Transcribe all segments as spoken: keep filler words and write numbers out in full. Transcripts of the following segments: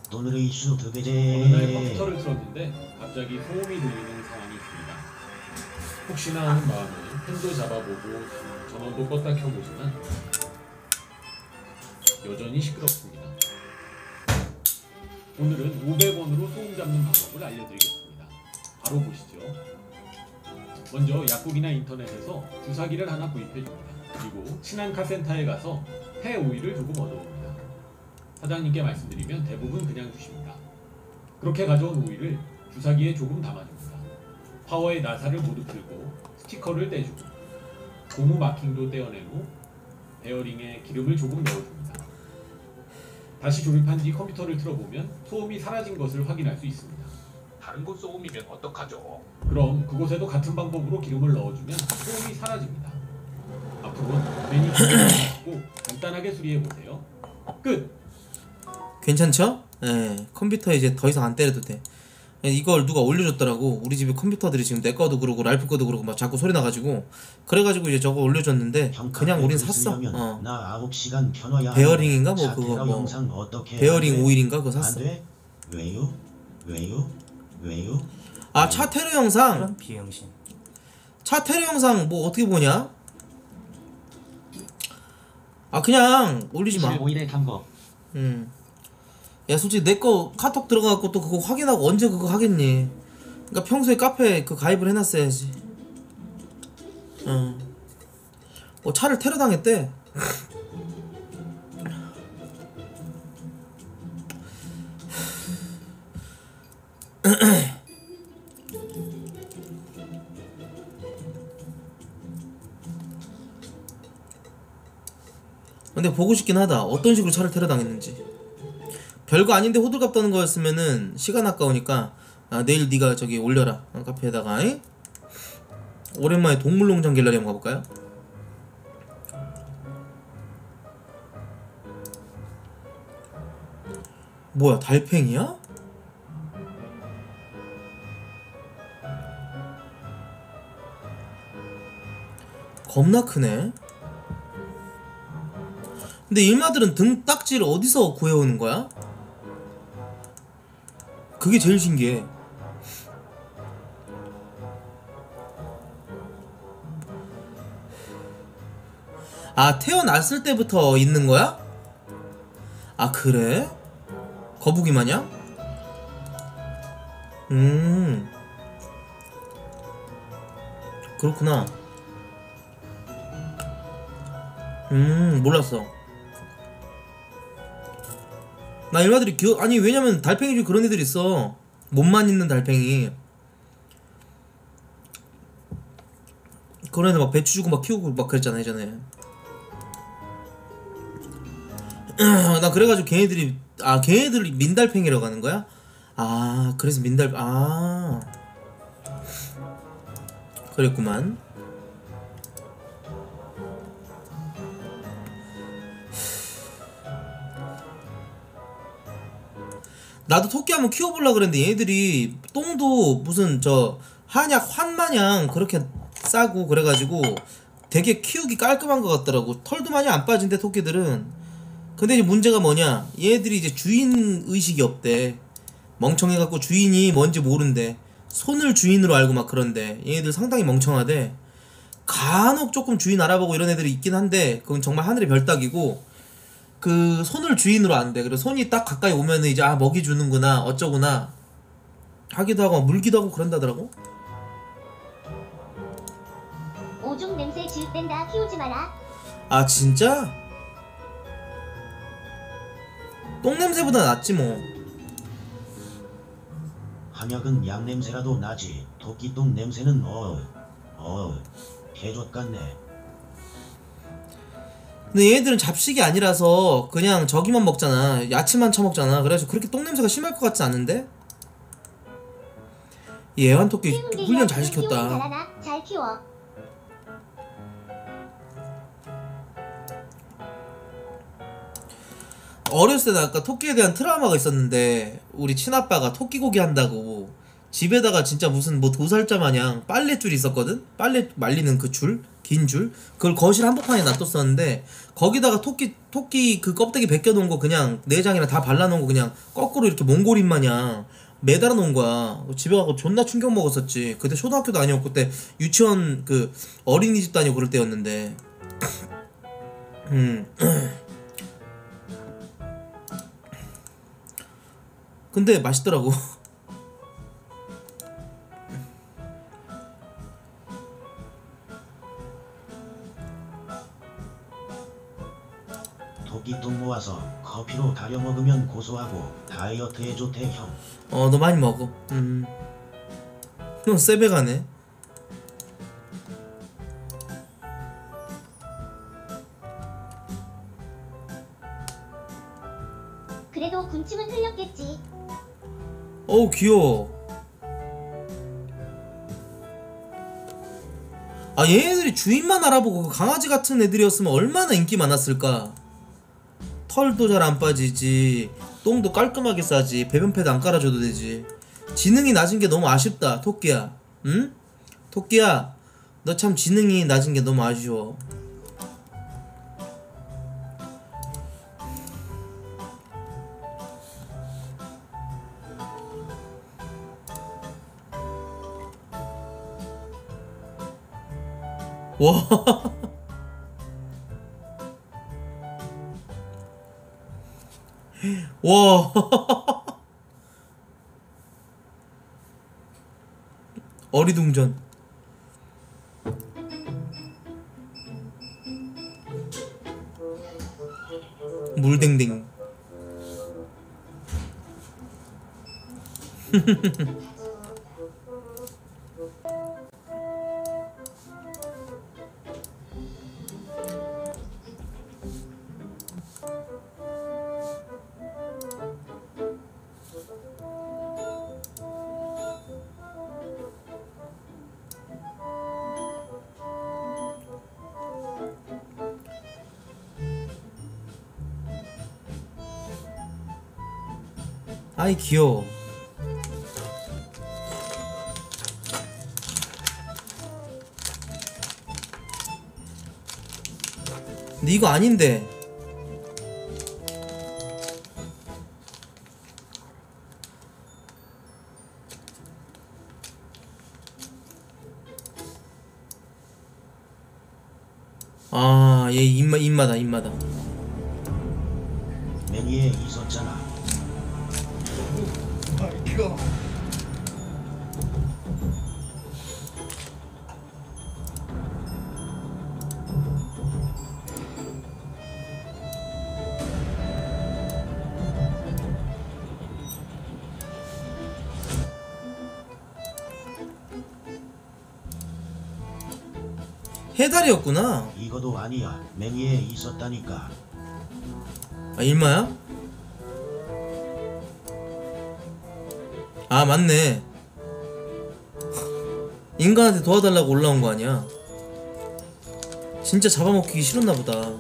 오늘의 이슈 어느 날 컴퓨터를 틀었는데 갑자기 소음이 들리는 상황이 있습니다. 혹시나 하는 마음에 펜도 잡아보고 전원도 껐다 켜보지만 여전히 시끄럽습니다. 오늘은 오백 원으로 소음 잡는 방법을 알려드리겠습니다. 바로 보시죠. 먼저 약국이나 인터넷에서 주사기를 하나 구입해줍니다. 그리고 친한 카센터에 가서 폐 오일을 조금 얻어옵니다. 사장님께 말씀드리면 대부분 그냥 주십니다. 그렇게 가져온 오일을 주사기에 조금 담아줍니다. 파워의 나사를 모두 풀고 스티커를 떼주고 고무 마킹도 떼어낸 후 베어링에 기름을 조금 넣어줍니다. 다시 조립한 뒤 컴퓨터를 틀어보면 소음이 사라진 것을 확인할 수 있습니다. 다른 곳 소음이면 어떡하죠? 그럼 그곳에도 같은 방법으로 기름을 넣어주면 소음이 사라집니다. 앞으로는 괜히 기름을 넣고 간단하게 수리해보세요. 끝! 괜찮죠? 예, 컴퓨터에 이제 더 이상 안 때려도 돼. 이걸 누가 올려줬더라고. 우리 집에 컴퓨터들이 지금 내 거도 그러고 랄프 거도 그러고 막 자꾸 소리 나가지고 그래가지고 이제 저거 올려줬는데 그냥 우린 샀어. 어. 나 아홉 시간 켜놔야 베어링인가 뭐 그거 뭐 베어링 오일인가 그거 샀어. 왜요? 왜요? 왜요? 아, 차 테러 영상. 비영신. 차 테러 영상 뭐 어떻게 보냐? 아, 그냥 올리지 마. 오일에 단 거. 음. 야, 솔직히 내 거 카톡 들어가갖고 또 그거 확인하고 언제 그거 하겠니? 그러니까 평소에 카페 그 가입을 해놨어야지. 어. 뭐 차를 테러 당했대. 근데 보고 싶긴 하다. 어떤 식으로 차를 테러 당했는지. 별거 아닌데 호들갑 떠는 거였으면은 시간 아까우니까 아, 내일 네가 저기 올려라. 어, 카페에다가. 에? 오랜만에 동물농장 갤러리 한번 가볼까요? 뭐야, 달팽이야? 겁나 크네. 근데 일마들은 등 딱지를 어디서 구해오는 거야? 그게 제일 신기해. 아, 태어났을 때부터 있는 거야? 아, 그래? 거북이 마냥? 음, 그렇구나. 음, 몰랐어. 나 일마들이 기억, 아니 왜냐면 달팽이 중에 그런 애들 있어. 몸만 있는 달팽이. 그런 애들 막 배추 주고 막 키우고 막 그랬잖아 예전에. 나 그래가지고 걔네들이, 아 걔네들이 민달팽이라고 하는 거야? 아 그래서 민달, 아 그랬구만. 나도 토끼 한번 키워보려고 그랬는데 얘네들이 똥도 무슨 저 한약 환마냥 그렇게 싸고 그래가지고 되게 키우기 깔끔한 것 같더라고. 털도 많이 안 빠진대 토끼들은. 근데 이제 문제가 뭐냐, 얘네들이 이제 주인 의식이 없대. 멍청해갖고 주인이 뭔지 모른대. 손을 주인으로 알고 막 그런데 얘네들 상당히 멍청하대. 간혹 조금 주인 알아보고 이런 애들이 있긴 한데 그건 정말 하늘의 별 따기고, 그 손을 주인으로 안돼. 그래서 손이 딱 가까이 오면은 이제 아 먹이 주는구나 어쩌구나 하기도 하고 물기도 하고 그런다더라고. 오줌 냄새 지읒댄다. 키우지 마라. 아 진짜? 똥 냄새보다 낫지 뭐. 한약은 양 냄새라도 나지. 토끼똥 냄새는 어, 어, 개족 같네. 근데 얘들은 잡식이 아니라서 그냥 저기만 먹잖아. 야채만 처먹잖아. 그래서 그렇게 똥냄새가 심할 것 같지 않은데? 이 애완토끼 훈련 잘 시켰다. 잘 키워. 어렸을 때 나 아까 토끼에 대한 트라우마가 있었는데, 우리 친아빠가 토끼고기 한다고 집에다가 진짜 무슨 뭐 도살자 마냥 빨랫줄이 있었거든? 빨래 말리는 그 줄? 긴 줄 그걸 거실 한복판에 놔뒀었는데 거기다가 토끼 토끼 그 껍데기 벗겨놓은 거 그냥 내장이랑 다 발라놓은 거 그냥 거꾸로 이렇게 몽골인 마냥 매달아 놓은 거야. 집에 가고 존나 충격 먹었었지. 그때 초등학교도 아니었고 그때 유치원 그 어린이집도 아니고 그럴 때였는데 음 근데 맛있더라고. 토끼똥 모아서 커피로 달여 먹으면 고소하고 다이어트에 좋대 형. 어 너 많이 먹어. 음. 너 세배가네. 그래도 군침은 흘렸겠지. 어우 귀여워. 아 얘네들이 주인만 알아보고 그 강아지 같은 애들이었으면 얼마나 인기 많았을까. 털도 잘 안 빠지지, 똥도 깔끔하게 싸지, 배변 패드 안 깔아줘도 되지. 지능이 낮은 게 너무 아쉽다 토끼야. 응? 토끼야 너 참 지능이 낮은 게 너무 아쉬워. 와 와 어리둥전. 물댕댕. 아이 귀여워. 근데 이거 아닌데. 아, 얘 입마 입마다 입마다. 매니에 있었잖아. 마이크가 해달이었구나. 이거도 아니야. 매니에 있었다니까. 아 일마야? 아 맞네. 인간한테 도와달라고 올라온 거 아니야. 진짜 잡아먹기 싫었나 보다.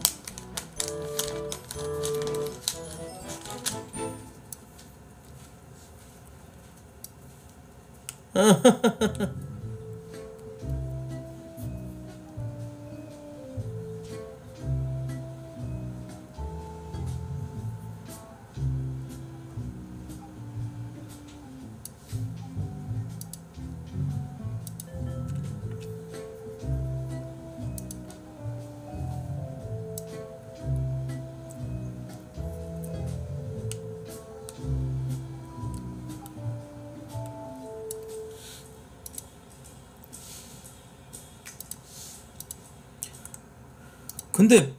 근데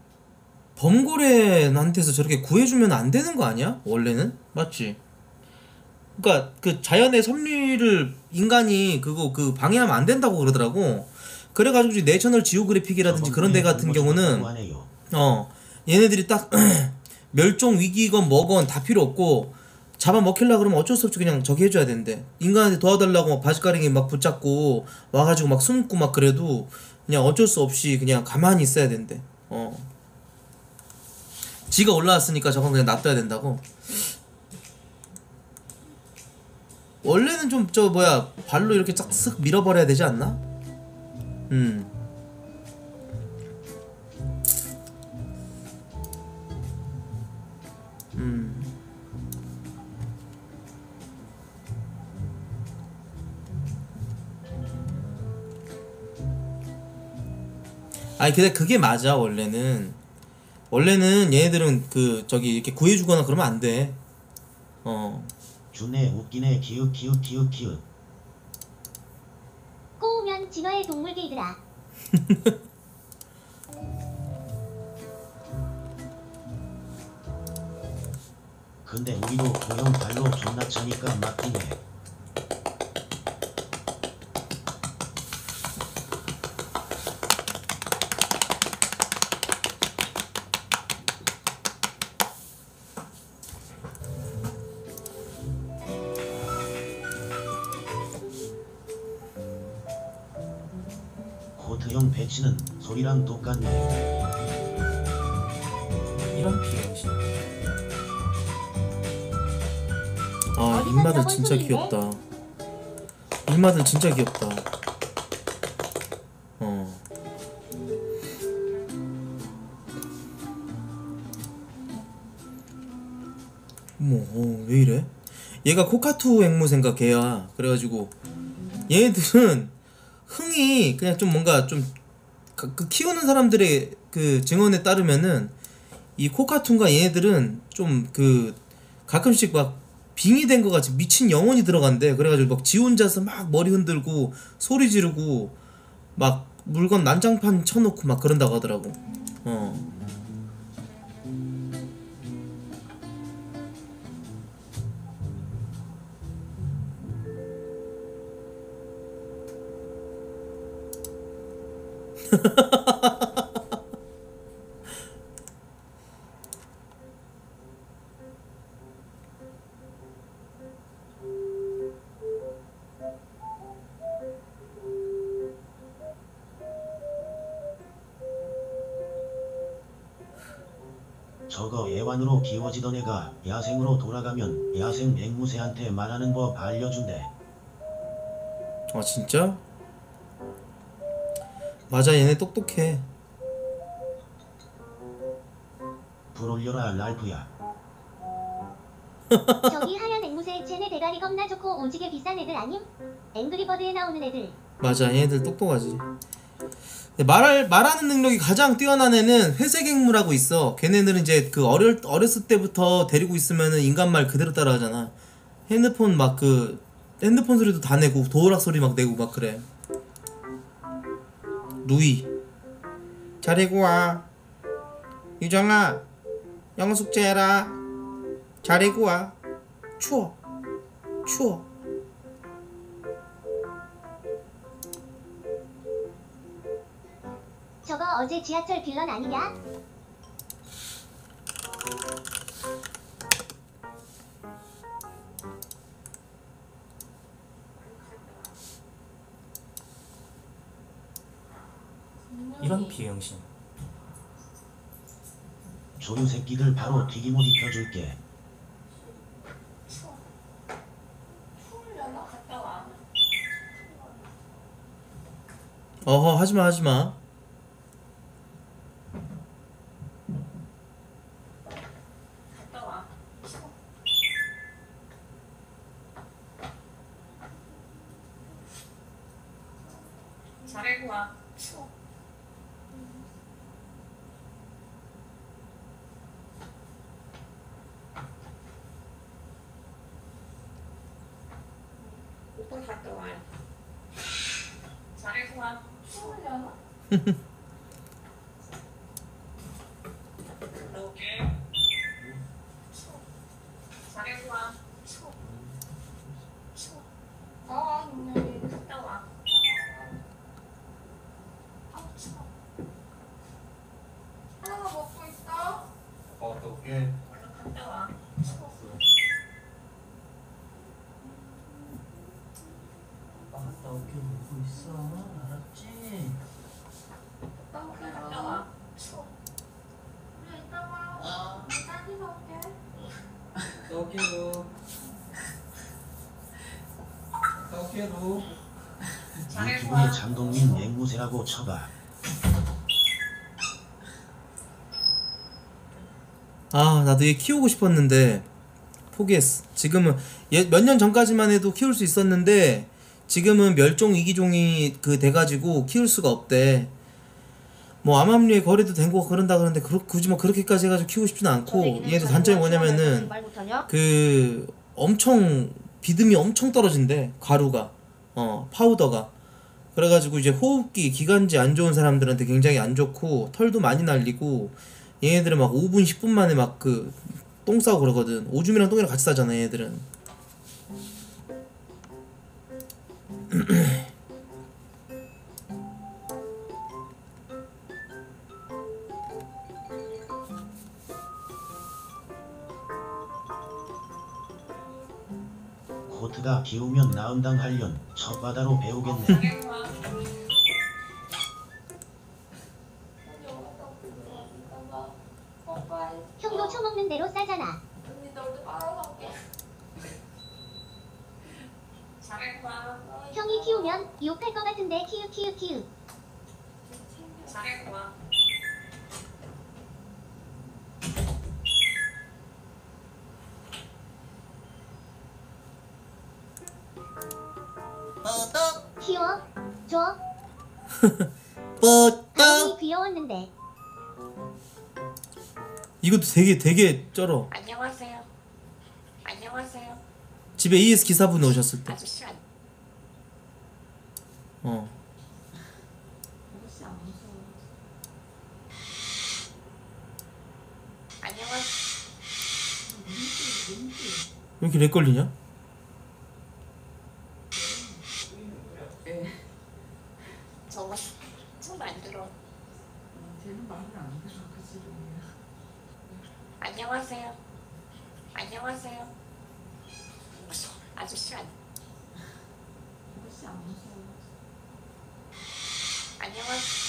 범고래한테서 저렇게 구해주면 안 되는 거 아니야? 원래는? 맞지? 그니까 그 자연의 섭리를 인간이 그거 그 방해하면 안 된다고 그러더라고. 그래가지고 내셔널 지오그래픽이라든지 그런 데 같은 경우는 어 얘네들이 딱 멸종 위기건 뭐건 다 필요 없고 잡아먹히려 그러면 어쩔 수 없이 그냥 저기 해줘야 된대. 인간한테 도와달라고 막 바지가랑이 막 붙잡고 와가지고 막 숨고 막 그래도 그냥 어쩔 수 없이 그냥 가만히 있어야 된대. 어. 지가 올라왔으니까 저건 그냥 놔둬야 된다고. 원래는 좀 저 뭐야 발로 이렇게 쫙 쓱 밀어버려야 되지 않나? 음. 아니 근데 그게 맞아. 원래는 원래는 얘네들은 그 저기 이렇게 구해주거나 그러면 안 돼. 어. 준에 웃기네 키읔 키읔 키읔 키읔. 꼬우면 진화의 동물 게이드라. 근데 우리도 고형 발로 존나 차니까 막히네. 코트형 배치는 소리랑 똑같네. 이런 비행신. 아 인마들 진짜 귀엽다. 인마들 진짜 귀엽다. 어. 뭐, 어, 왜 이래? 얘가 코카투 앵무새인가 걔야. 그래가지고 얘네들은 흥이 그냥 좀 뭔가 좀 그 키우는 사람들의 그 증언에 따르면은 이 코카투인가 얘네들은 좀 그 가끔씩 막 빙이 된 거 같이 미친 영혼이 들어간대. 그래가지고 막 지 혼자서 막 머리 흔들고 소리 지르고 막 물건 난장판 쳐놓고 막 그런다고 하더라고. 어. 저거 애완으로 키워지던 애가 야생으로 돌아가면 야생 앵무새한테 말하는 법 알려준대. 아 진짜? 맞아 얘네 똑똑해. 불 올려라 랄프야. 저기 하얀 앵무새 쟤네 대가리 겁나 좋고 오지게 비싼 애들 아님? 앵그리버드에 나오는 애들. 맞아 얘네들 똑똑하지. 근데 말할, 말하는 능력이 가장 뛰어난 애는 회색앵무라고 있어. 걔네들은 이제 그 어릴, 어렸을 때부터 데리고 있으면은 인간 말 그대로 따라하잖아. 핸드폰 막 그 핸드폰 소리도 다 내고 도어락 소리 막 내고 막 그래. 루이 잘해고 와. 유정아 영어 숙제해라. 잘해고 와. 추워 추워. 저거 어제 지하철 빌런 아니냐? 이런 비행신. 조류 새끼들 바로 튀김옷 입혀줄게. 어허 하지마 하지마. 잘해고 와. 추워. 오빠 갔다 와요. 잘해고 와. 추우려나? 갔다 올게. 추워. 잘해고 와. 추워. 추워. 어, 네. 갔다 와. 하나만 먹고 있어. 어떻게? 얼른 갔다 와. 갔다 올게 먹고 있어. 알았지? 얼른 갔다 와. 추워. 그래 이따 와. 딴데서 올게. 떡이로 떡이로. 잘해고 와. 유튜브에 장동민 앵무새라고 쳐봐. 아 나도 얘 키우고 싶었는데 포기했어. 지금은 몇 년 전까지만 해도 키울 수 있었는데 지금은 멸종 위기종이 그 돼가지고 키울 수가 없대. 뭐 암암리에 거래도 된 거 그런다 그러는데 그러, 굳이 뭐 그렇게까지 해가지고 키우고 싶지는 않고 얘도 단점이 뭐냐면은 말 못하냐? 그 엄청 비듬이 엄청 떨어진대 가루가 어 파우더가 그래가지고 이제 호흡기 기관지 안 좋은 사람들한테 굉장히 안 좋고 털도 많이 날리고 얘네들은 막 오 분 십 분 만에 막 그 똥 싸고 그러거든. 오줌이랑 똥이랑 같이 싸잖아 얘네들은. 코트가 키우면 나음당 할련 첫 바다로 배우겠네. 잘해봐. 오빠, 형도 처먹는 대로 싸잖아. 언니 너도 빨아먹게. 잘해봐. 형이 키우면 유혹할 것 같은데 키우 키우 키우. 잘해봐. 키워. 줘. 뻗떡 아니 귀여웠는데. 이것도 되게 되게 쩔어. 안녕하세요. 안녕하세요. 집에 이에스 기사분 오셨을 때. 아저씨 안. 어. 안녕하세요. 왜 이렇게 렉 걸리냐? 저거 좀안 들어. 쟤는 말을 안 들어 그 지름이야. 안녕하세요. 안녕하세요. 아저씨 안. 아저씨 안 무서워. 안녕하세요.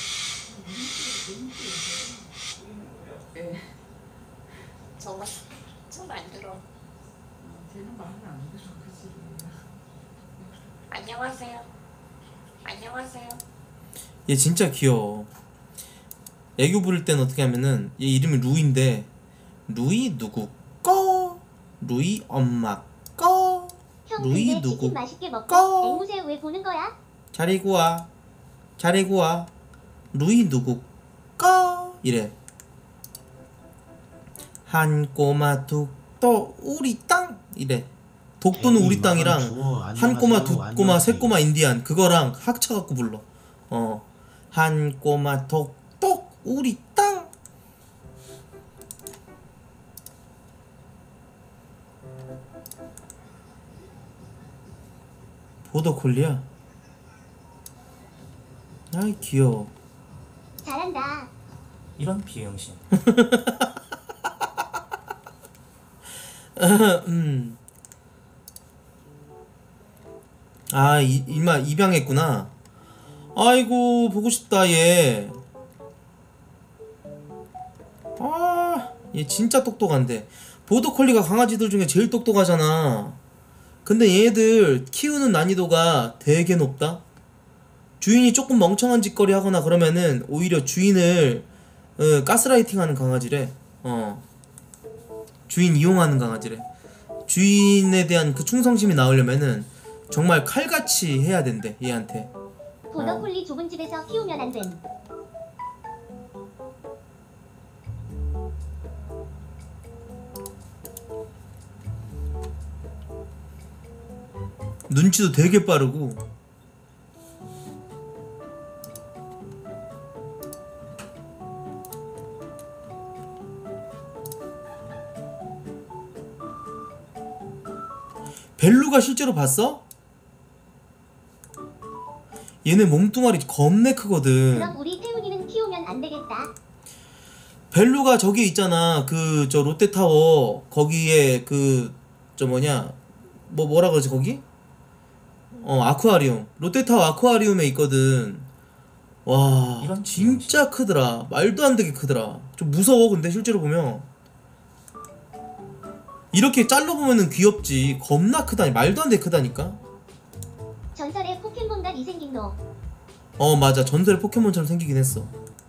예. 저거 좀안 들어. 쟤는 말을 안 들어 그 지름이야. 안녕하세요. 안녕하세요. 얘 진짜 귀여워. 애교 부를 땐 어떻게 하면은 얘 이름이 루이인데 루이 누구 꺼 루이 엄마 꺼 형 루이 근데 누구 치킨 맛있게 먹고 꺼 앵무새 왜 보는 거야? 자리고 와 자리고 와 루이 누구 꺼 이래. 한 꼬마 독도 우리 땅 이래. 독도는 우리 땅이랑 한 꼬마 두 꼬마 세 꼬마 인디안 그거랑 합쳐갖고 불러. 어 한 꼬마 독도 우리 땅. 보더콜리야. 아이 귀여워. 잘한다. 이런 비응신. 음. 아, 이, 이마 입양했구나. 아이고 보고 싶다 얘. 아, 얘 진짜 똑똑한데. 보더콜리가 강아지들 중에 제일 똑똑하잖아. 근데 얘네들 키우는 난이도가 되게 높다. 주인이 조금 멍청한 짓거리 하거나 그러면은 오히려 주인을 어, 가스라이팅하는 강아지래. 어. 주인 이용하는 강아지래. 주인에 대한 그 충성심이 나오려면은 정말 칼같이 해야 된대 얘한테. 보더콜리 좁은 집에서 키우면 안 됨. 눈치도 되게 빠르고. 벨루가 실제로 봤어? 얘네 몸뚱아리 겁내 크거든. 그럼 우리 태훈이는 키우면 안 되겠다. 벨루가 저기 있잖아. 그 저 롯데타워 거기에 그 저 뭐냐 뭐 뭐라 그러지 거기? 어 아쿠아리움. 롯데타워 아쿠아리움에 있거든. 와 이런 진짜 크더라. 말도 안 되게 크더라. 좀 무서워. 근데 실제로 보면 이렇게 짤로 보면은 귀엽지. 겁나 크다니. 말도 안 되게 크다니까. 전설의 포켓몬과 이 생긴 너. 어 맞아. 전설의 포켓몬처럼 생기긴 했어.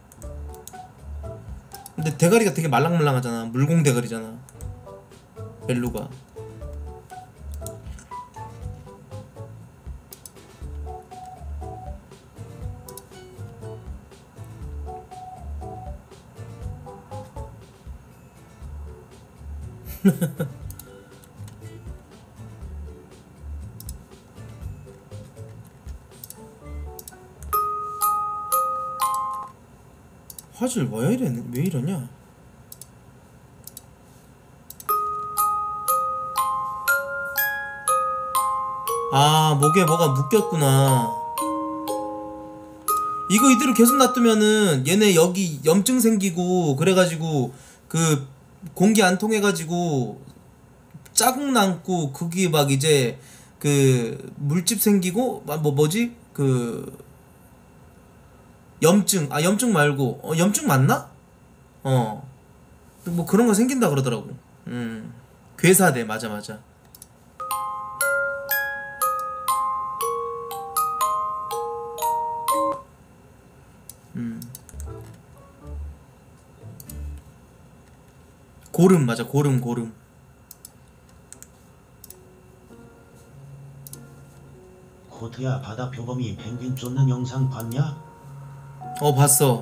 근데 대가리가 되게 말랑말랑하잖아. 물공 대가리잖아 벨루가. 화질 왜 이래 왜 이러냐? 아 목에 뭐가 묶였구나. 이거 이대로 계속 놔두면은 얘네 여기 염증 생기고 그래가지고 그 공기 안 통해가지고 자국 남고 그게 막 이제 그 물집 생기고 뭐 뭐지 그 염증 아 염증 말고 어 염증 맞나? 어 뭐 그런 거 생긴다 그러더라고. 음 괴사대 맞아 맞아. 음 고름 맞아 고름 고름. 코트야 바다 표범이 펭귄 쫓는 영상 봤냐? 어 봤어.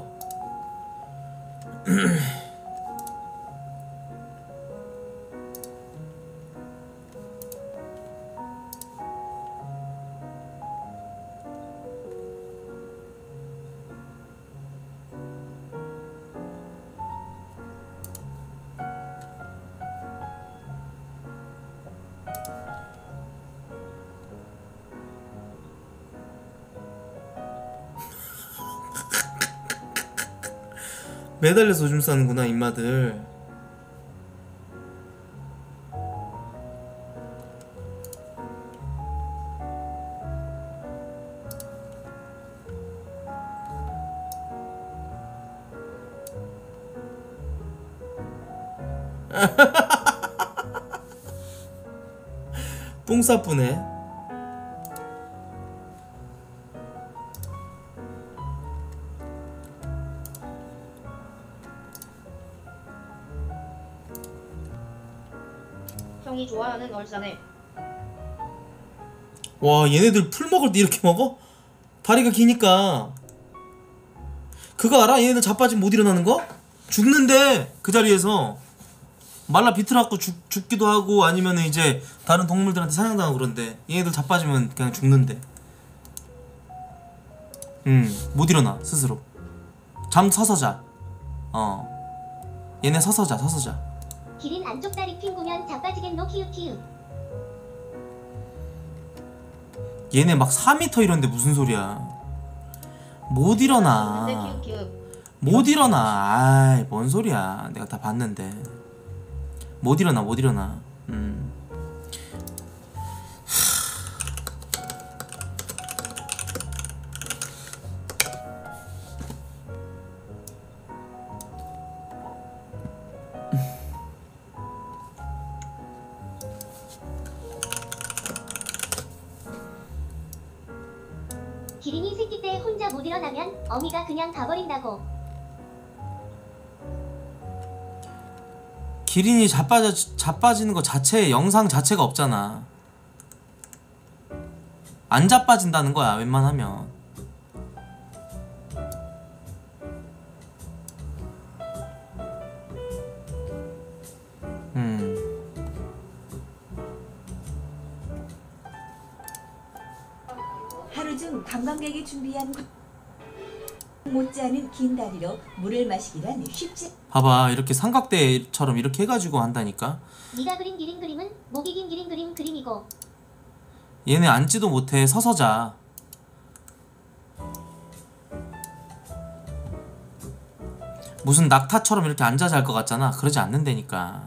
매달려서 오줌 싸는구나 임마들. 똥 싸쁘네. 형이 좋아하는 얼싸네. 와 얘네들 풀 먹을 때 이렇게 먹어? 다리가 기니까. 그거 알아? 얘네들 자빠지면 못 일어나는 거? 죽는데 그 자리에서 말라 비틀어갖고 죽, 죽기도 하고 아니면 이제 다른 동물들한테 사냥당하고 그런데 얘네들 자빠지면 그냥 죽는데. 음못 일어나 스스로. 잠 서서 자. 어 얘네 서서 자 서서 자. 기린 안쪽 다리 핑구면 자빠지겠노 키읔키읔. 얘네 막 사 미터 이런데 무슨 소리야. 못 일어나. 근데 키읔키읔. 못 일어나. 아이 뭔 소리야. 내가 다 봤는데 못 일어나 못 일어나. 음. 기린이 새끼 때 혼자 못 일어나면 어미가 그냥 가버린다고. 기린이 자빠져 자빠지는 거 자체 영상 자체가 없잖아. 안 자빠진다는 거야 웬만하면. 음. 하루 중 관광객이 준비한 못지않은 긴 다리로 물을 마시기란 쉽지. 봐봐 이렇게 삼각대처럼 이렇게 해가지고 한다니까. 네가 그린 기린 그림은 목이 긴 기린 그림 그림이고. 얘네 앉지도 못해 서서 자. 무슨 낙타처럼 이렇게 앉아 잘 것 같잖아. 그러지 않는다니까.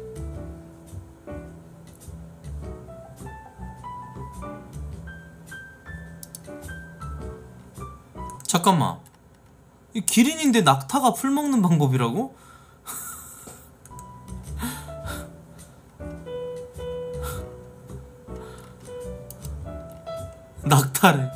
잠깐만 이 기린인데 낙타가 풀 먹는 방법이라고? 낙타래.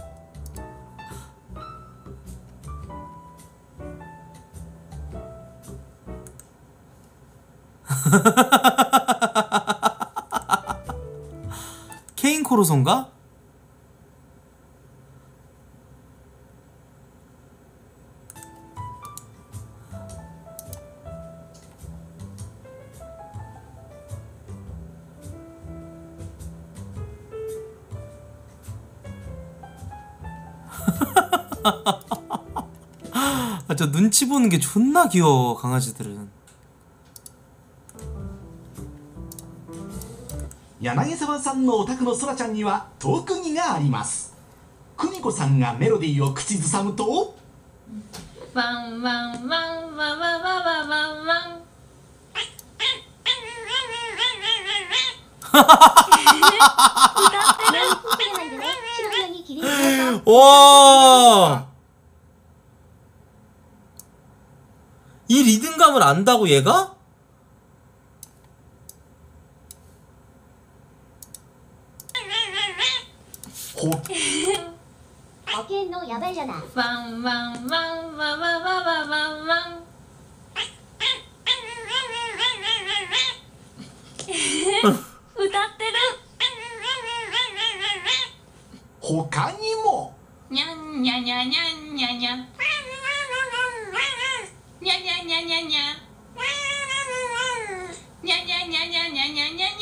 케인 코로소인가? 아, 저 눈치 보는 게 존나 귀여워 강아지들은. 柳沢さんのお宅のそらちゃんには特技があります。久美子さんがメロディーを口ずさむとワンワンワンワンワンワンワンワン。 와, 이 리듬감을 안다고 얘가? 어깨엔 노 야발려나. 왕왕왕왕왕왕왕왕. 歌ってる。 他にもにゃんにゃにゃにゃんにゃにゃ。にゃにゃにゃにゃにゃにゃ。にゃにゃにゃにゃにゃにゃにゃにゃにゃ。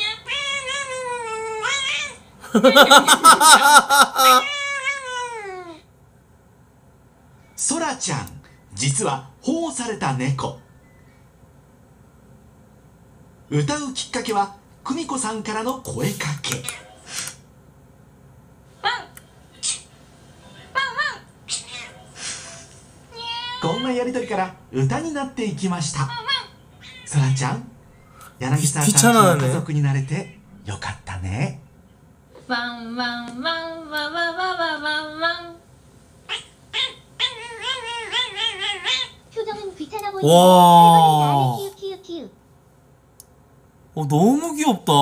そらちゃん、実は保護された猫。歌うきっかけは久美子さんからの声かけ。こんなやりとりから歌になっていきました。そらちゃん、柳沢さんの家族になれてよかったね。 ワンワンワンワンワンワンワンワン。 표정은 귀찮아 보이는데 와. 할머니가 안에 키우키우키우. 어, 너무 귀엽다.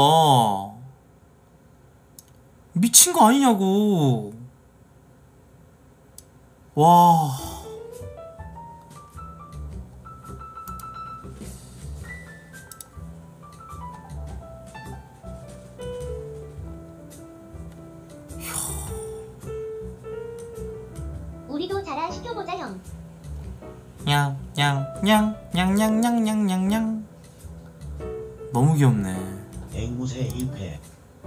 미친 거 아니냐고. 와. 우리도 자라 시켜보자 형. 냥냥냥냥냥냥냥냥. 너무 귀엽네. 앵무새 일 회.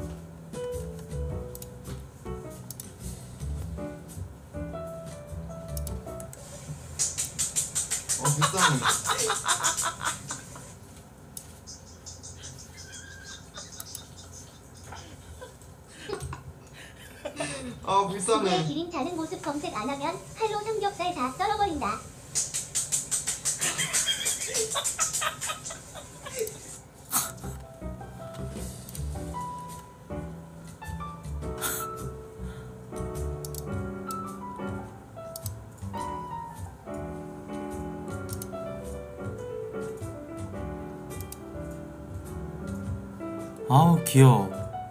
어, 불쌍해. 아, 불쌍해. 누구의 기린 자는 모습 검색 안 하면 칼로 삼겹살 다 썰어버린다. 아우 귀여워.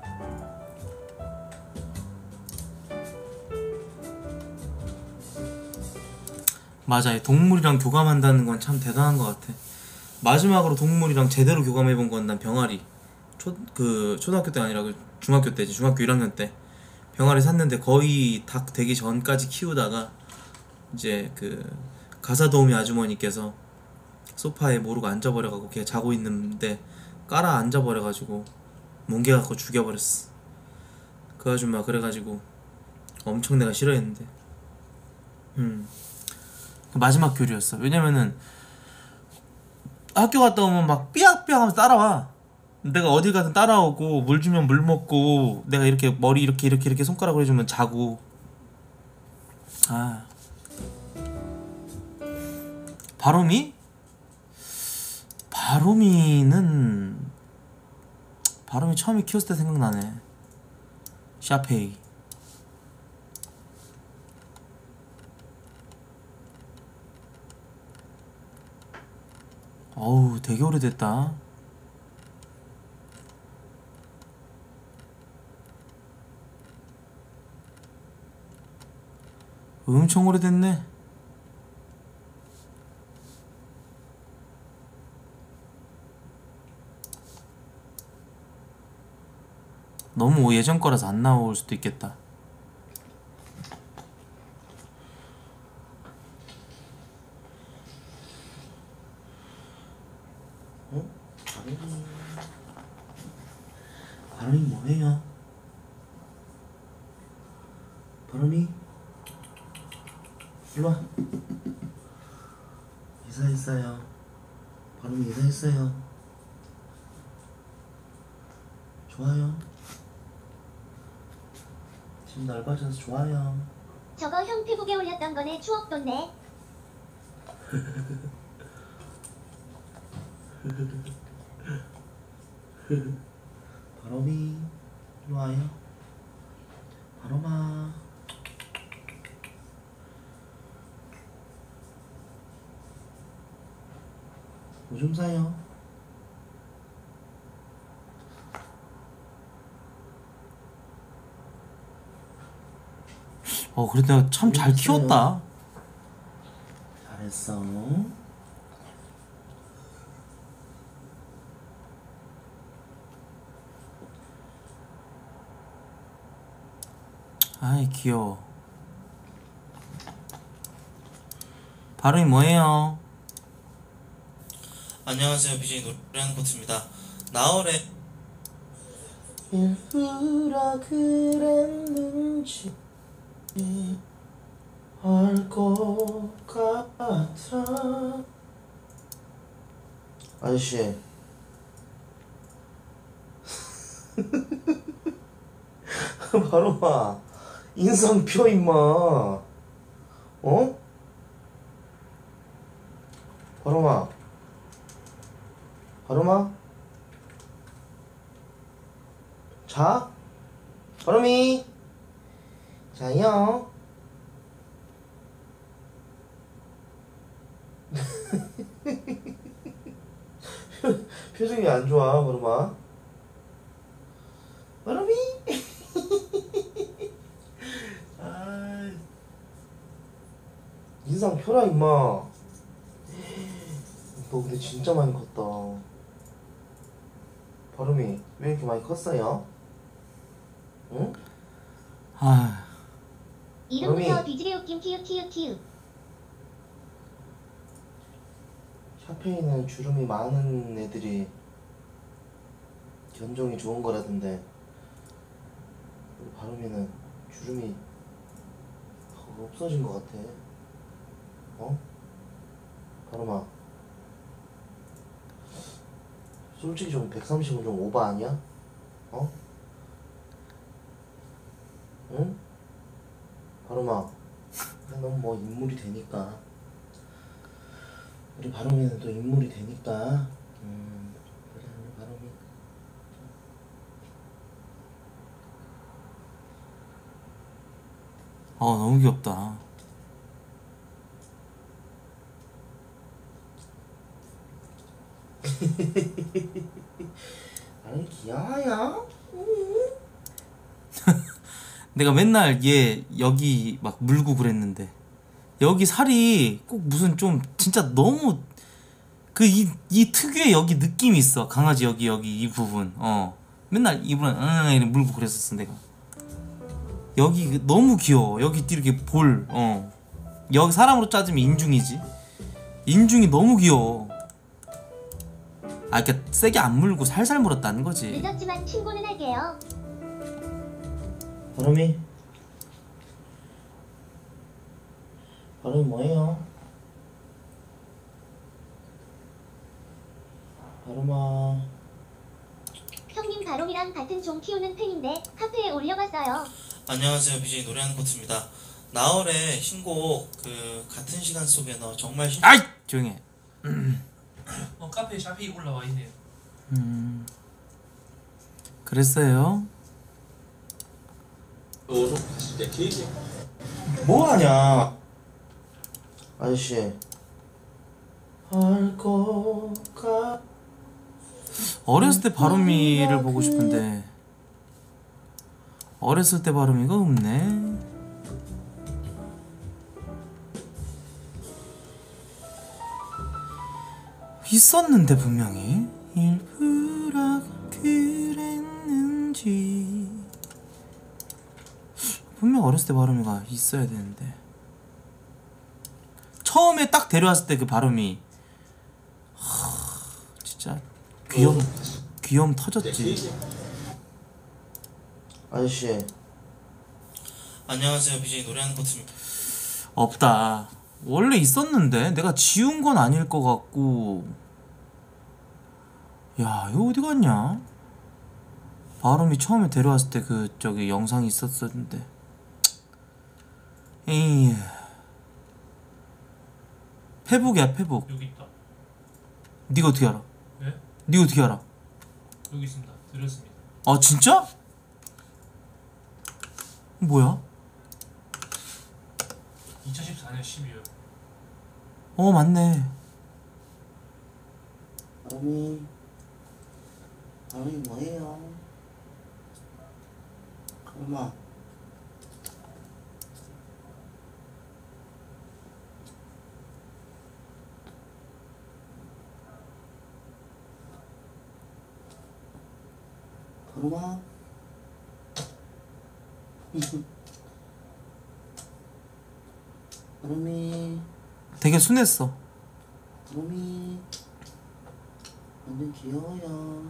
맞아, 이 동물이랑 교감한다는 건 참 대단한 것 같아. 마지막으로 동물이랑 제대로 교감해본 건 난 병아리. 초, 그 초등학교 때 아니라 그 중학교 때지. 중학교 일 학년 때 병아리 샀는데 거의 닭 되기 전까지 키우다가 이제 그 가사도우미 아주머니께서 소파에 모르고 앉아버려가지고 걔 자고 있는데 깔아 앉아버려가지고 뭉개갖고 죽여버렸어. 그 아줌마 그래가지고 엄청 내가 싫어했는데 음 마지막 교류였어. 왜냐면은 학교 갔다 오면 막 삐약삐약 하면서 따라와. 내가 어딜 가든 따라오고 물 주면 물 먹고 내가 이렇게 머리 이렇게 이렇게 이렇게 손가락으로 해주면 자고. 아 바로미? 바로미는 바로미 처음에 키웠을 때 생각나네. 샤페이. 어우 되게 오래됐다. 엄청 오래됐네. 너무 예전 거라서 안 나올 수도 있겠다. 어? 바람이 바람이 뭐해요? 바람이 일로와. 이사했어요. 바람이 이사했어요. 좋아요. 지금 넓어져서 좋아요. 저거 형 페북에 올렸던 거네. 추억 돋네. 바람이 일로 와요. 바람아. 오줌 싸요. 어 그래도 내가 참 잘 키웠다. 잘했어. 아이 귀여워. 발음이 뭐예요? 안녕하세요. 비제이 노래하는 코트입니다. 나월의 일부러 그랬는지 알 것 같아. 아저씨 바로 봐. 인상 펴 임마. 어? 바로마 바로마 자? 바로미 자요. 표정이 안 좋아 바로마. 바로미 아, 인상 펴라 임마. 너 근데 진짜 많이 컸다. 바람이 왜 이렇게 많이 컸어요? 응? 아... 이름부터 비지레 웃김 키읔 키읔 키읔. 샤페이는 주름이 많은 애들이 견종이 좋은 거라던데 우리 바람이는 주름이 더 없어진 것 같아. 어? 바람아 솔직히 좀 백삼십은 좀 오버 아니야? 어? 응? 바람아 넌 뭐 인물이 되니까 우리 바람이는 또 인물이 되니까 음 그래 우리 바람이 어 너무 귀엽다. 아니 귀여워요. 내가 맨날 얘 여기 막 물고 그랬는데 여기 살이 꼭 무슨 좀 진짜 너무 그 이 이 특유의 여기 느낌이 있어. 강아지 여기 여기 이 부분 어 맨날 입으로 응 물고 그랬었어 내가. 여기 너무 귀여워. 여기 이렇게 볼 어 여기 사람으로 짜지면 인중이지. 인중이 너무 귀여워. 아, 그니까 세게 안 물고 살살 물었다는 거지. 늦었지만 충고는 할게요. 바람이 바람이 뭐예요? 바람아 형님 바롬이랑 같은 종 키우는 팬인데 카페에 올려봤어요. 안녕하세요. 비제이 노래하는 코트입니다. 나월의 신곡 그 같은 시간 속에 너 정말 신... 아이! 조용해. 어 카페에 샤페이 올라와 있네요. 음 그랬어요? 뭐하냐 아저씨. 알거가 어렸을 때 바람이를 보고 싶은데 어렸을 때 바람이가 없네. 있었는데 분명히 일부러 그랬는지 분명 어렸을 때 바람이가 있어야 되는데 처음에 딱 데려왔을 때 그 바람이 하, 진짜 귀염 귀염 터졌지. 아저씨 안녕하세요. 비제이 노래하는 코트입니다. 없다. 원래 있었는데 내가 지운 건 아닐 것 같고. 야, 이거 어디 갔냐? 바람이 처음에 데려왔을 때 그 저기 영상이 있었었는데. 에이. 페북이야, 페북. 여기 있다. 네가 어떻게 알아? 네? 네가 어떻게 알아? 여기 있습니다. 드렸습니다. 아, 진짜? 뭐야? 이천십사 년 십이월. 어, 맞네. 바람이 바람이 뭐예요? 엄마 바람아 바람이 되게 순했어. 바람이 완전 귀여워요.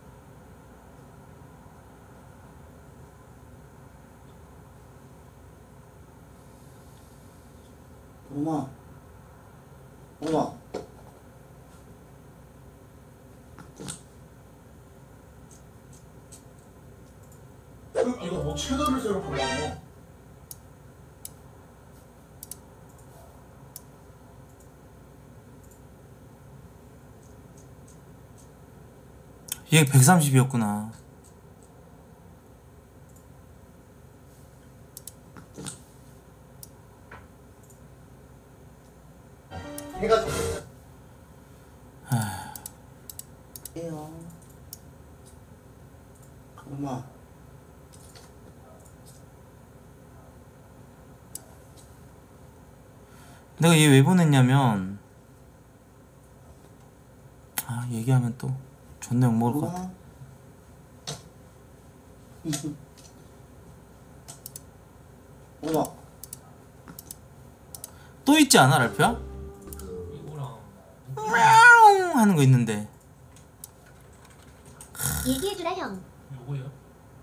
엄마, 엄마. 이거 뭐 채널을 새로 보려고? 얘 백삼십이었구나. 해가 해요. 엄마. 내가 얘 왜 보냈냐면, 아, 얘기하면 또 존나 욕먹을 것 같아. 엄마. 또 있지 않아, 랄프야? 이거랑 мя옹 하는 거 있는데. 얘기해주라 형. 요거요?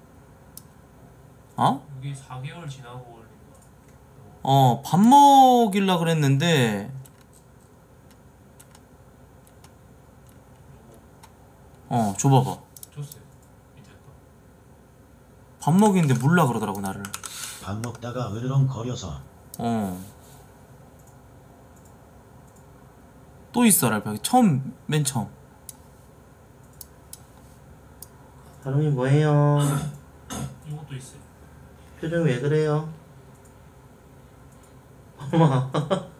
어? 여기 사 개월 지나고 올린 거. 어, 밥 먹일라 그랬는데, 어, 줘봐봐. 줬어요. 밑에 거. 밥 먹이는데 물라 그러더라고, 나를. 밥 먹다가 으르렁거려서. 어. 또 있어, 랄프야. 처음, 맨 처음. 바람이 뭐예요? 이것도 있어요. 표정 왜 그래요? 엄마.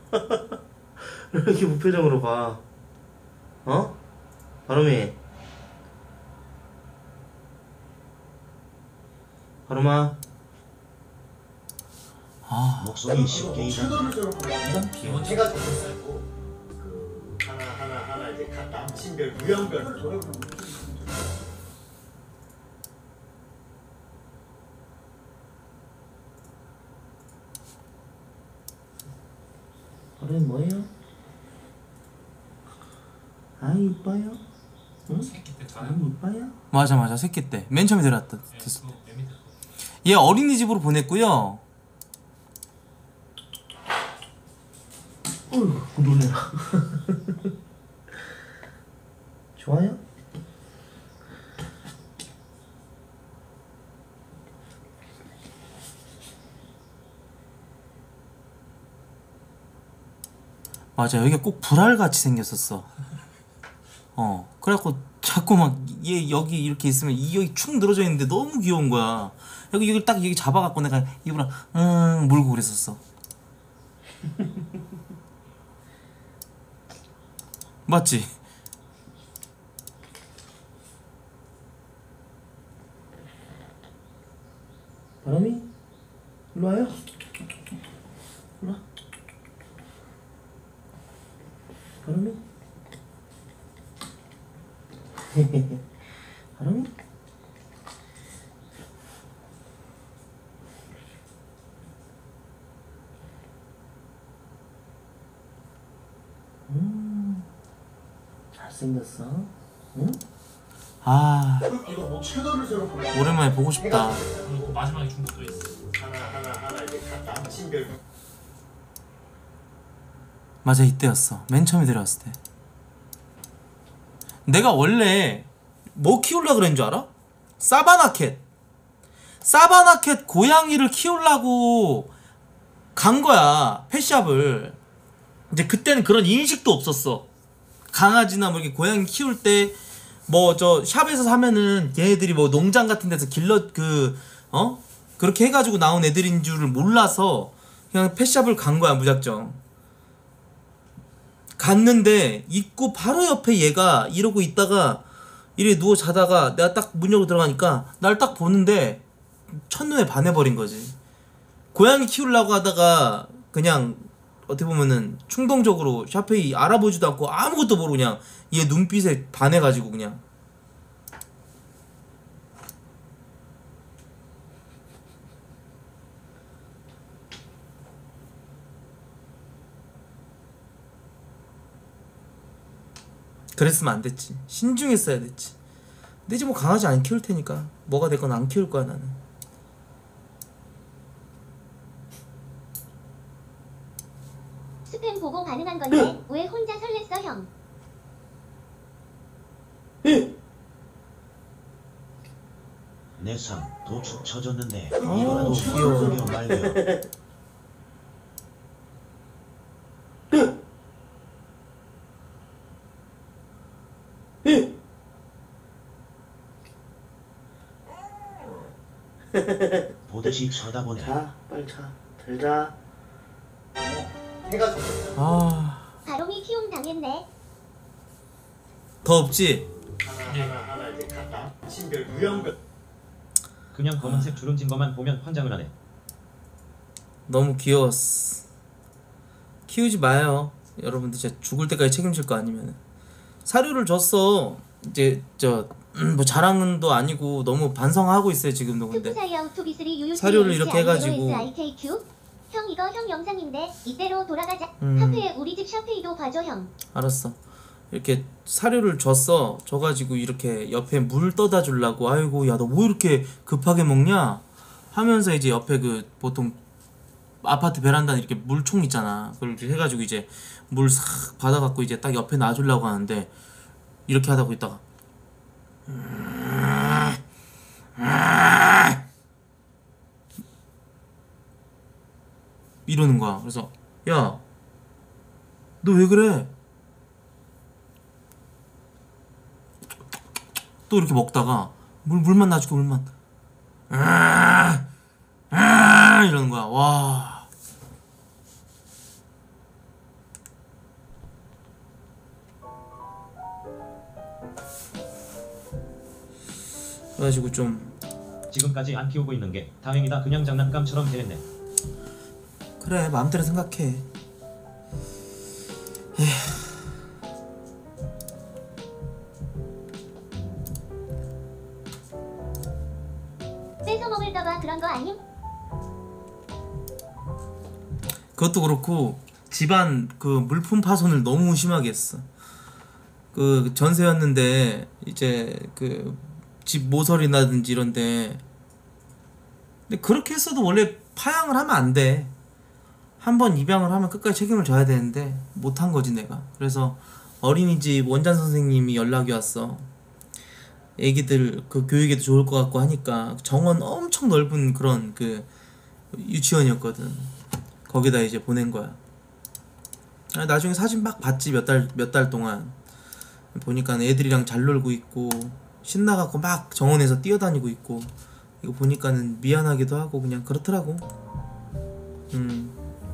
왜 이렇게 무표정으로 봐? 어? 바람이. 바람아. 아, 목소리 쉽게 이상. 채널을 새로 보려고? 기본 해가 있고 그 하나 하나 하나 이제 각 남친별 유형별을 돌아보는 거지. 바람이 뭐예요? 아 이뻐요? 응? 새끼 때 아 자는 거. 이뻐요? 맞아, 맞아. 새끼 때. 맨 처음에 데려왔다. 네, 됐어. 그거 맨 밑에 거. 얘 어린이집으로 보냈고요. 어휴 놀래라. 좋아요? 맞아, 여기가 꼭 불알같이 생겼었어. 어, 그래갖고 자꾸 막 얘 여기 이렇게 있으면 이 여기 축 늘어져 있는데 너무 귀여운 거야. 여기 여기 딱 여기 잡아갖고 내가 입으로 음 물고 그랬었어. 맞지? 바람이? 일로 와요? 일로 와. 바람이? 바람이? 음, 잘생겼어. 응? 아, 이거 뭐 채널을 새로 보려고? 오랜만에 보고 싶다. 그리고 마지막에 준 것도 있어. 하나 하나 하나 이제 각 남친별 맞아, 이때였어. 맨 처음에 데려왔을 때. 내가 원래 뭐 키우려고 그랬는 줄 알아? 사바나캣. 사바나캣 고양이를 키우려고 간 거야, 펫샵을. 이제 그때는 그런 인식도 없었어. 강아지나 뭐 이렇게 고양이 키울 때 뭐 저 샵에서 사면은 얘네들이 뭐 농장 같은 데서 길러 그 어? 그렇게 해가지고 나온 애들인 줄을 몰라서 그냥 펫샵을 간 거야, 무작정. 갔는데 입구 바로 옆에 얘가 이러고 있다가 이래 누워 자다가 내가 딱 문 열고 들어가니까 날 딱 보는데 첫눈에 반해버린 거지. 고양이 키우려고 하다가 그냥 어떻게 보면은 충동적으로 샤페이 알아보지도 않고 아무것도 모르고 그냥 얘 눈빛에 반해가지고 그냥. 그랬으면 안 됐지. 신중했어야 됐지. 근데 이제 뭐 강아지 안 키울 테니까 뭐가 됐건 안 키울 거야 나는. 스팸 보고 반응한 건데 왜 혼자 설렜어 형? 내 삶 도축 쳐줬는데 아, 이거라도 귀여워. 먹여 말려. 보듯이 쳐다보네. 자, 빨리 자. 잘 자. 해가 졌어. 아, 바로미 키움 당했네. 더 없지? 하나 하나 하나 이제 갖다 친별 무형별. 그냥 검은색 주름진 것만 보면 환장을 하네. 너무 귀여웠어. 키우지 마요. 여러분들 진짜 죽을 때까지 책임질 거 아니면. 사료를 줬어. 이제 저 뭐 자랑도 아니고 너무 반성하고 있어요 지금도. 근데 사료를 이렇게 해가지고 형 이거 형 영상인데 이대로 돌아가자. 음. 하프에 우리 집 샤페이도 봐줘 형. 알았어. 이렇게 사료를 줬어. 줘가지고 이렇게 옆에 물 떠다 주려고. 아이고 야 너 뭐 이렇게 급하게 먹냐 하면서 이제 옆에 그 보통 아파트 베란다에 이렇게 물총 있잖아. 그걸 이렇게 해가지고 이제 물 싹 받아갖고 이제 딱 옆에 놔주려고 하는데 이렇게 하다 보고 있다가 이러는 거야. 그래서 야 너 왜 그래? 또 이렇게 먹다가 물 물만 놔줄게 물만. 이러는 거야. 와. 그래가지고 좀 지금까지 안 키우고 있는 게 다행이다. 그냥 장난감처럼 대했네. 그래 마음대로 생각해. 에휴. 뺏어 먹을까봐 그런 거 아님? 그것도 그렇고 집안 그 물품 파손을 너무 심하게 했어. 그 전세였는데 이제 그 집 모서리라든지 이런데. 근데 그렇게 했어도 원래 파양을 하면 안 돼. 한 번 입양을 하면 끝까지 책임을 져야 되는데 못한 거지 내가. 그래서 어린이집 원장 선생님이 연락이 왔어. 애기들 그 교육에도 좋을 것 같고 하니까. 정원 엄청 넓은 그런 그 유치원이었거든. 거기다 이제 보낸 거야. 나중에 사진 막 봤지. 몇 달 몇 달 동안 보니까 애들이랑 잘 놀고 있고 신나갖고 막 정원에서 뛰어다니고 있고. 이거 보니까는 미안하기도 하고 그냥 그렇더라고. 음.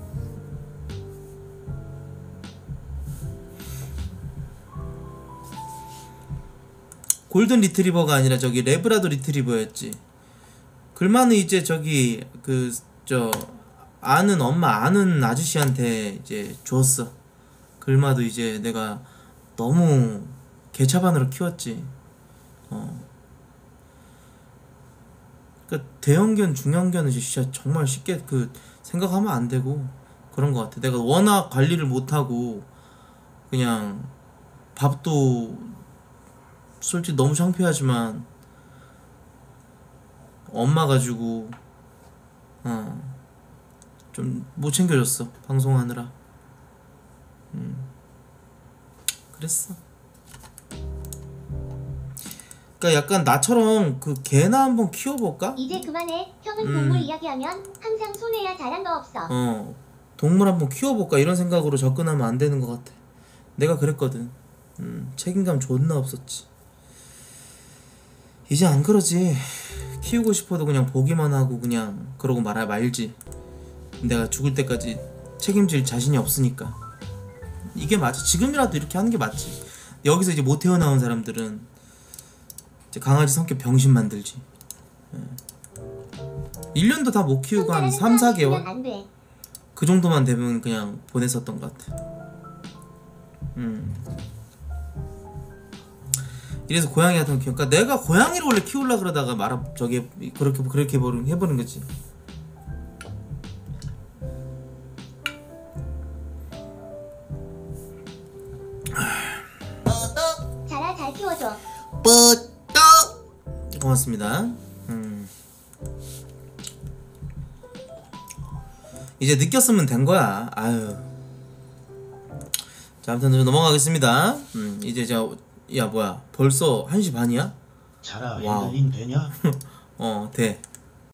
골든 리트리버가 아니라 저기 레브라도 리트리버였지. 글마는 이제 저기 그 저 아는 엄마 아는 아저씨한테 이제 줬어. 글마도 이제 내가 너무 개차반으로 키웠지. 어. 그러니까 대형견 중형견은 진짜 정말 쉽게 그 생각하면 안 되고 그런 것 같아. 내가 워낙 관리를 못하고 그냥 밥도 솔직히 너무 창피하지만 엄마 가지고 어 좀 못 챙겨줬어 방송하느라. 음. 그랬어. 그러니까 약간 나처럼 그 개나 한번 키워볼까? 이제 그만해. 형은 음. 동물 이야기하면 항상 손해야 잘한 거 없어. 어 동물 한번 키워볼까 이런 생각으로 접근하면 안 되는 것 같아. 내가 그랬거든. 음, 책임감 존나 없었지. 이제 안 그러지. 키우고 싶어도 그냥 보기만 하고 그냥 그러고 말아 말지. 내가 죽을 때까지 책임질 자신이 없으니까. 이게 맞아. 지금이라도 이렇게 하는 게 맞지. 여기서 이제 못 태어나온 사람들은 이제 강아지 성격 병신 만들지. 일 년도 다 못 키우고 한 삼, 사 개월? 그 정도만 되면 그냥 보냈었던 것 같아. 음. 이래서 고양이 같은 거 키워. 그러니까 내가 고양이를 원래 키우려 그러다가 말아 저기 그렇게 그렇게 해보는 해보는 거지. 자라 잘 키워줘. 뻗떡 고맙습니다. 음. 이제 느꼈으면 된 거야. 아유. 자, 아무튼 넘어가겠습니다. 음, 이제 저, 야 뭐야 벌써 한 시 반이야? 자라 와우. 핸들링 되냐? 어 돼.